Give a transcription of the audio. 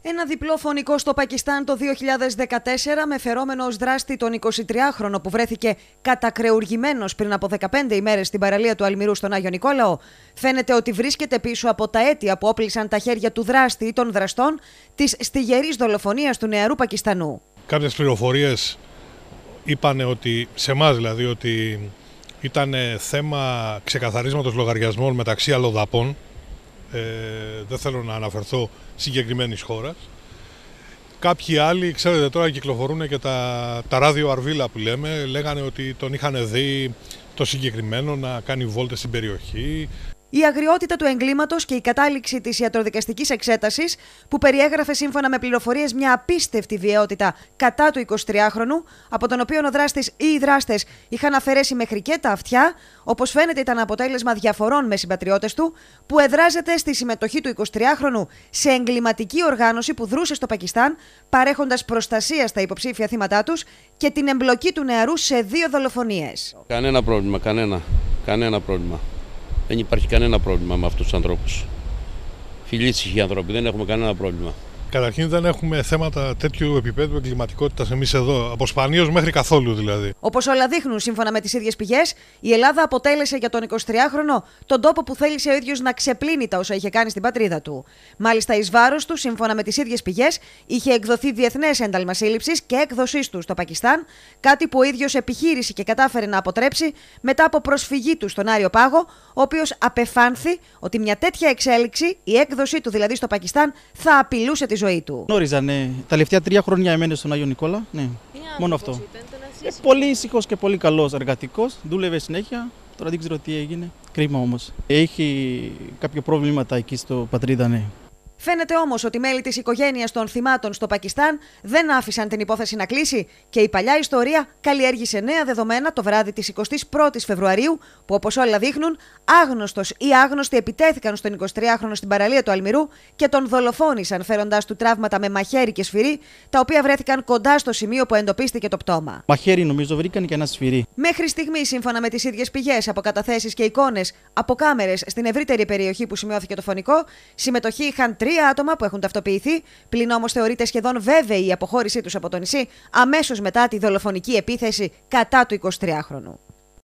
Ένα διπλό φωνικό στο Πακιστάν το 2014 με φερόμενο ως δράστη τον 23χρονο που βρέθηκε κατακρεουργημένος πριν από 15 ημέρες στην παραλία του Αλμυρού στον Άγιο Νικόλαο, φαίνεται ότι βρίσκεται πίσω από τα αίτια που όπλησαν τα χέρια του δράστη ή των δραστών της στιγερής δολοφονίας του νεαρού Πακιστανού. Κάποιες πληροφορίες είπαν ότι, σε εμάς δηλαδή, ότι ήταν θέμα ξεκαθαρίσματος λογαριασμών μεταξύ αλλοδαπών. Δεν θέλω να αναφερθώ συγκεκριμένης χώρας. Κάποιοι άλλοι, ξέρετε, τώρα κυκλοφορούν και τα ράδιο αρβίλα που λέμε, λέγανε ότι τον είχαν δει το συγκεκριμένο να κάνει βόλτες στην περιοχή. Η αγριότητα του εγκλήματος και η κατάληξη της ιατροδικαστικής εξέτασης, που περιέγραφε σύμφωνα με πληροφορίες μια απίστευτη βιαιότητα κατά του 23χρονου, από τον οποίο ο δράστης ή οι δράστες είχαν αφαιρέσει μέχρι και τα αυτιά, όπως φαίνεται ήταν αποτέλεσμα διαφορών με συμπατριώτες του, που εδράζεται στη συμμετοχή του 23χρονου σε εγκληματική οργάνωση που δρούσε στο Πακιστάν, παρέχοντας προστασία στα υποψήφια θύματά τους και την εμπλοκή του νεαρού σε 2 δολοφονίες. Κανένα πρόβλημα, κανένα πρόβλημα. Δεν υπάρχει κανένα πρόβλημα με αυτούς τους ανθρώπους. Φιλίτσιοι άνθρωποι, δεν έχουμε κανένα πρόβλημα. Καταρχήν δεν έχουμε θέματα τέτοιου επίπεδου εγκληματικότητας εμείς εδώ, από σπανίως μέχρι καθόλου δηλαδή. Όπως όλα δείχνουν σύμφωνα με τις ίδιες πηγές, η Ελλάδα αποτέλεσε για τον 23χρονο τον τόπο που θέλησε ο ίδιος να ξεπλύνει τα όσα είχε κάνει στην πατρίδα του. Μάλιστα, εις βάρος του, σύμφωνα με τις ίδιες πηγές, είχε εκδοθεί διεθνές ένταλμα σύλληψης και έκδοσής του στο Πακιστάν, κάτι που ο ίδιος επιχείρησε και κατάφερε να αποτρέψει μετά από προσφυγή του στον Άριο Πάγο, ο οποίος απεφάνθη ότι μια τέτοια εξέλιξη, η έκδοσή του δηλαδή στο Πακιστάν, θα απειλούσε τη ζωή του. Γνώριζα, ναι. Τα τελευταία 3 χρόνια εμένα στον Άγιο Νικόλα. Ναι. Μόνο αυτό. Πολύ ήσυχος και πολύ καλός εργατικός. Δούλευε συνέχεια. Τώρα δεν ξέρω τι έγινε. Κρίμα όμως. Έχει κάποια προβλήματα εκεί στο πατρίδα, ναι. Φαίνεται όμως ότι μέλη της οικογένειας των θυμάτων στο Πακιστάν δεν άφησαν την υπόθεση να κλείσει και η παλιά ιστορία καλλιέργησε νέα δεδομένα το βράδυ της 21ης Φεβρουαρίου, που όπως όλα δείχνουν, άγνωστος ή άγνωστοι επιτέθηκαν στον 23χρονο στην παραλία του Αλμυρού και τον δολοφόνησαν φέροντάς του τραύματα με μαχαίρι και σφυρί, τα οποία βρέθηκαν κοντά στο σημείο που εντοπίστηκε το πτώμα. Μαχαίρι νομίζω βρήκαν και ένα σφυρί. Μέχρι στιγμή, σύμφωνα με τις ίδιες πηγές, από καταθέσεις και εικόνες από κάμερες στην ευρύτερη περιοχή που σημειώθηκε το φωνικό, συμμετοχή είχαν 3 άτομα που έχουν ταυτοποιηθεί, πλην όμως θεωρείται σχεδόν βέβαιη η αποχώρησή τους από το νησί αμέσως μετά τη δολοφονική επίθεση κατά του 23χρονου.